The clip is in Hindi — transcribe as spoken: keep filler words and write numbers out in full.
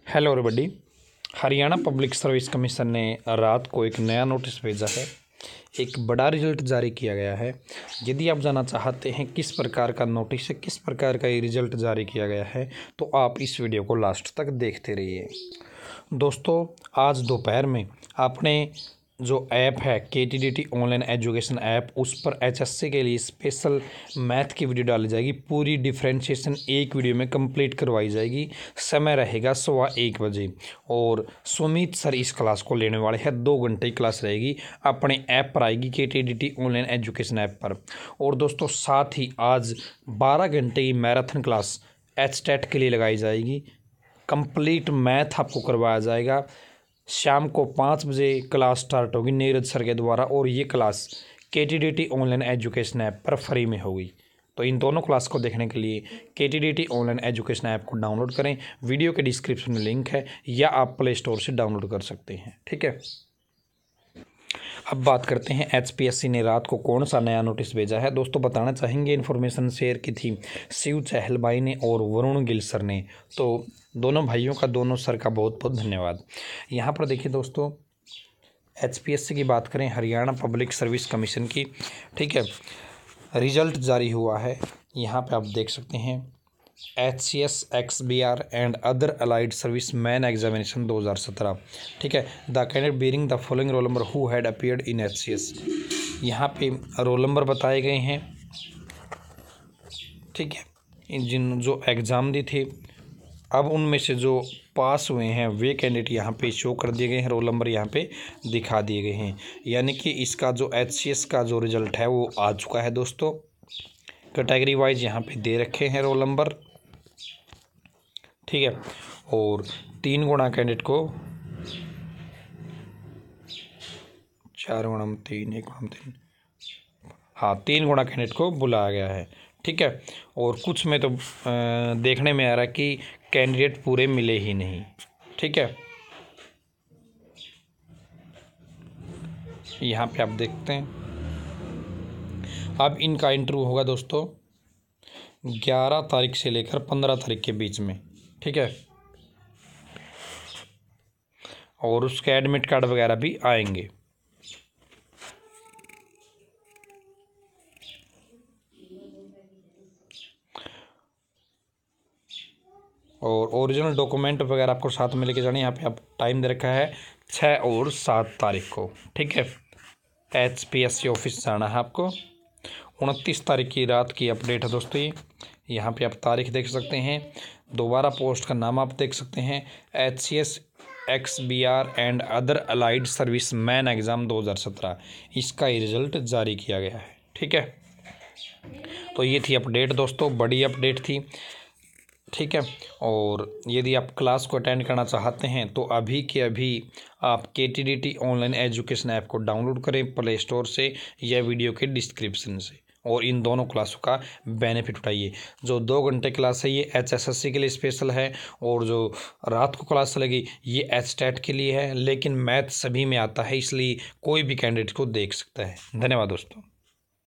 Hello everybody. Haryana public service commission ने रात को एक नया नोटिस भेजा है। एक बड़ा रिजल्ट जारी किया गया है। यदि आप जानना चाहते हैं किस प्रकार का नोटिस है, किस प्रकार का ये रिजल्ट जारी किया गया है, तो आप इस वीडियो को लास्ट तक देखते रहिए। दोस्तों, आज दोपहर में आपने जो ऐप है K T D T online education app, उस पर एच एस सी के लिए स्पेशल मैथ की वीडियो डाली जाएगी। पूरी डिफ्रेंशिएशन एक वीडियो में कंप्लीट करवाई जाएगी। समय रहेगा सवा एक बजे और सुमित सर इस क्लास को लेने वाले हैं। दो घंटे की क्लास रहेगी, अपने ऐप पर आएगी K T D T online education app पर। और दोस्तों, साथ ही आज बारह घंटे की मैराथन क्लास एच टेट के लिए लगाई जाएगी। कंप्लीट मैथ आपको करवाया जाएगा। शाम को पाँच बजे क्लास स्टार्ट होगी नीरज सर के द्वारा, और ये class K T D T online education app पर फ्री में होगी। तो इन दोनों क्लास को देखने के लिए K T D T online education app को डाउनलोड करें। वीडियो के डिस्क्रिप्शन में लिंक है, या आप प्ले स्टोर से डाउनलोड कर सकते हैं। ठीक है, अब बात करते हैं एच पी एस सी ने रात को कौन सा नया नोटिस भेजा है। दोस्तों, बताना चाहेंगे, इन्फॉर्मेशन शेयर की थी शिव चहल भाई ने और वरुण गिल सर ने। तो दोनों भाइयों का, दोनों सर का बहुत बहुत धन्यवाद। यहाँ पर देखिए दोस्तों, एच पी एस सी की बात करें, हरियाणा पब्लिक सर्विस कमीशन की, ठीक है, रिजल्ट जारी हुआ है। यहाँ पे आप देख सकते हैं H C S X B R and other allied service main examination दो हज़ार सत्रह। ठीक है, the candidate bearing the following roll number who had appeared in H C S. यहाँ पे रोल नंबर बताए गए हैं। ठीक है, इन जिन जो एग्ज़ाम दी थी, अब उनमें से जो पास हुए हैं वे कैंडिडेट यहाँ पे शो कर दिए गए हैं। रोल नंबर यहाँ पे दिखा दिए गए हैं। यानी कि इसका जो एच सी एस का जो रिजल्ट है वो आ चुका है दोस्तों। कैटेगरी वाइज यहाँ पे दे रखे हैं रोल नंबर। ठीक है, और तीन गुणा कैंडिडेट को, चार गुणा तीन, एक गुणा तीन, हाँ, तीन गुणा कैंडिडेट को बुलाया गया है। ठीक है, और कुछ में तो आ, देखने में आ रहा है कि कैंडिडेट पूरे मिले ही नहीं। ठीक है, यहाँ पे आप देखते हैं, अब इनका इंटरव्यू होगा दोस्तों ग्यारह तारीख से लेकर पंद्रह तारीख के बीच में। ठीक है, और उसके एडमिट कार्ड वगैरह भी आएंगे। और ओरिजिनल डॉक्यूमेंट वगैरह आपको साथ में लेके जाने। यहाँ पे आप टाइम दे रखा है छः और सात तारीख को। ठीक है, H P S C office जाना है आपको। उनतीस तारीख की रात की अपडेट है दोस्तों ये। यहाँ पे आप तारीख देख सकते हैं। दोबारा पोस्ट का नाम आप देख सकते हैं, H C S X B R and other allied service main exam दो हज़ार सत्रह। इसका ही रिजल्ट जारी किया गया है। ठीक है, तो ये थी अपडेट दोस्तों, बड़ी अपडेट थी। ठीक है, और यदि आप क्लास को अटेंड करना चाहते हैं तो अभी के अभी आप K T D T online education app को डाउनलोड करें प्ले स्टोर से या वीडियो के डिस्क्रिप्शन से, और इन दोनों क्लासों का बेनिफिट उठाइए। जो दो घंटे क्लास है ये एच एस एस सी के लिए स्पेशल है, और जो रात को क्लास चलेगी ये एच टेट के लिए है। लेकिन मैथ सभी में आता है, इसलिए कोई भी कैंडिडेट को देख सकता है। धन्यवाद दोस्तों।